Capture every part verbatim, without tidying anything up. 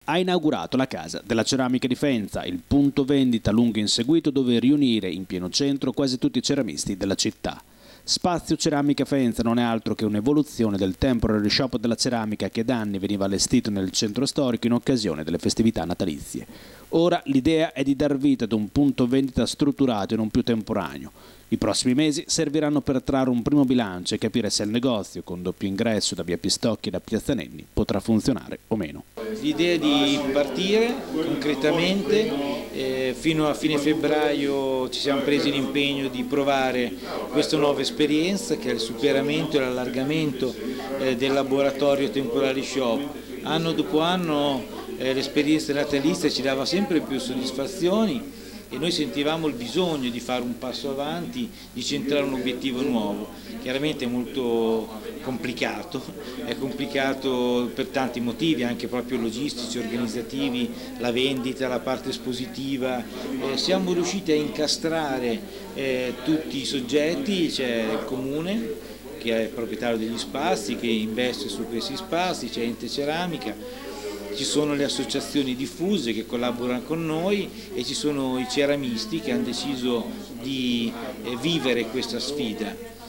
Ha inaugurato la Casa della Ceramica di Faenza, il punto vendita lungo inseguito dove riunire in pieno centro quasi tutti i ceramisti della città. Spazio Ceramica Faenza non è altro che un'evoluzione del temporary shop della ceramica che da anni veniva allestito nel centro storico in occasione delle festività natalizie. Ora l'idea è di dar vita ad un punto vendita strutturato e non più temporaneo. I prossimi mesi serviranno per trarre un primo bilancio e capire se il negozio, con doppio ingresso da via Pistocchi e da piazza Nenni, potrà funzionare o meno. L'idea è di partire concretamente, eh, fino a fine febbraio ci siamo presi l'impegno di provare questa nuova esperienza che è il superamento e l'allargamento eh, del laboratorio Temporary Shop. Anno dopo anno eh, l'esperienza natalizia ci dava sempre più soddisfazioni e noi sentivamo il bisogno di fare un passo avanti, di centrare un obiettivo nuovo. Chiaramente è molto complicato, è complicato per tanti motivi, anche proprio logistici, organizzativi, la vendita, la parte espositiva. Eh, siamo riusciti a incastrare eh, tutti i soggetti, c'è il comune che è proprietario degli spazi, che investe su questi spazi, c'è Ente Ceramica, ci sono le associazioni diffuse che collaborano con noi e ci sono i ceramisti che hanno deciso di eh, vivere questa sfida.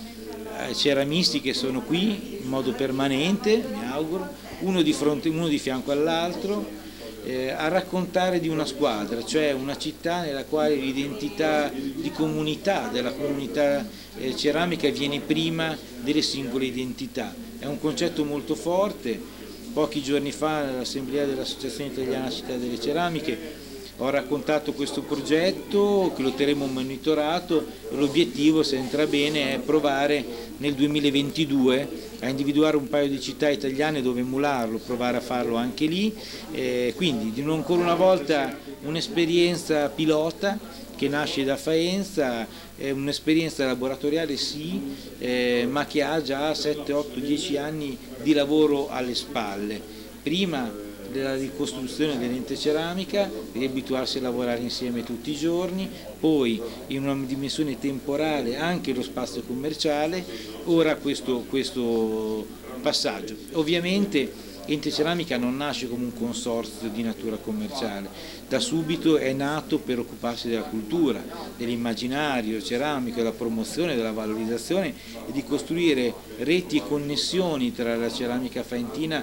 Eh, ceramisti che sono qui in modo permanente, mi auguro, uno di, fronte, uno di fianco all'altro, eh, a raccontare di una squadra, cioè una città nella quale l'identità di comunità, della comunità eh, ceramica viene prima delle singole identità. È un concetto molto forte. Pochi giorni fa all'assemblea dell'Associazione Italiana Città delle Ceramiche ho raccontato questo progetto che lo terremo monitorato e l'obiettivo, se entra bene, è provare nel duemilaventidue a individuare un paio di città italiane dove emularlo, provare a farlo anche lì, eh, quindi di nuovo ancora una volta un'esperienza pilota che nasce da Faenza, è un'esperienza laboratoriale sì, eh, ma che ha già sette, otto, dieci anni di lavoro alle spalle. Prima della ricostruzione dell'Ente Ceramica, di abituarsi a lavorare insieme tutti i giorni, poi in una dimensione temporale anche lo spazio commerciale, ora questo, questo passaggio. Ovviamente Ente Ceramica non nasce come un consorzio di natura commerciale, da subito è nato per occuparsi della cultura, dell'immaginario ceramico, della promozione, della valorizzazione e di costruire reti e connessioni tra la ceramica faentina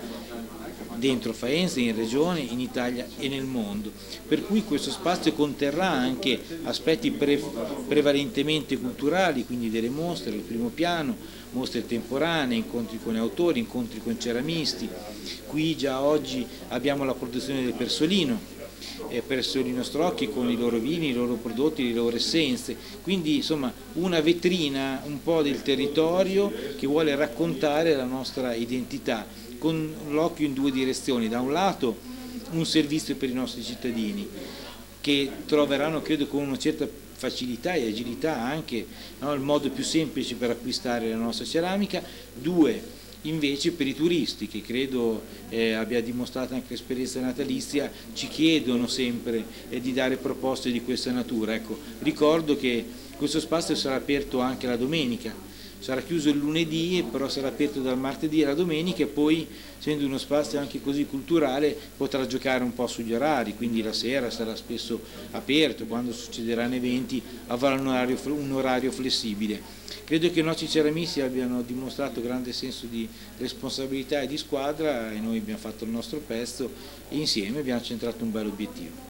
dentro Faenza, in regione, in Italia e nel mondo. Per cui questo spazio conterrà anche aspetti pre prevalentemente culturali, quindi delle mostre, il primo piano, mostre temporanee, incontri con autori, incontri con ceramisti. Qui già oggi abbiamo la produzione del Persolino, eh, Persolino Strocchi con i loro vini, i loro prodotti, le loro essenze. Quindi insomma una vetrina un po' del territorio che vuole raccontare la nostra identità, con l'occhio in due direzioni: da un lato un servizio per i nostri cittadini che troveranno, credo, con una certa facilità e agilità anche, no, il modo più semplice per acquistare la nostra ceramica; due invece per i turisti che credo eh, abbia dimostrato anche l'esperienza natalizia, ci chiedono sempre eh, di dare proposte di questa natura. Ecco, ricordo che questo spazio sarà aperto anche la domenica. Sarà chiuso il lunedì, però sarà aperto dal martedì alla domenica e poi, essendo uno spazio anche così culturale, potrà giocare un po' sugli orari, quindi la sera sarà spesso aperto, quando succederanno eventi avrà un orario, un orario flessibile. Credo che i nostri ceramisti abbiano dimostrato grande senso di responsabilità e di squadra e noi abbiamo fatto il nostro pezzo e insieme abbiamo centrato un bel obiettivo.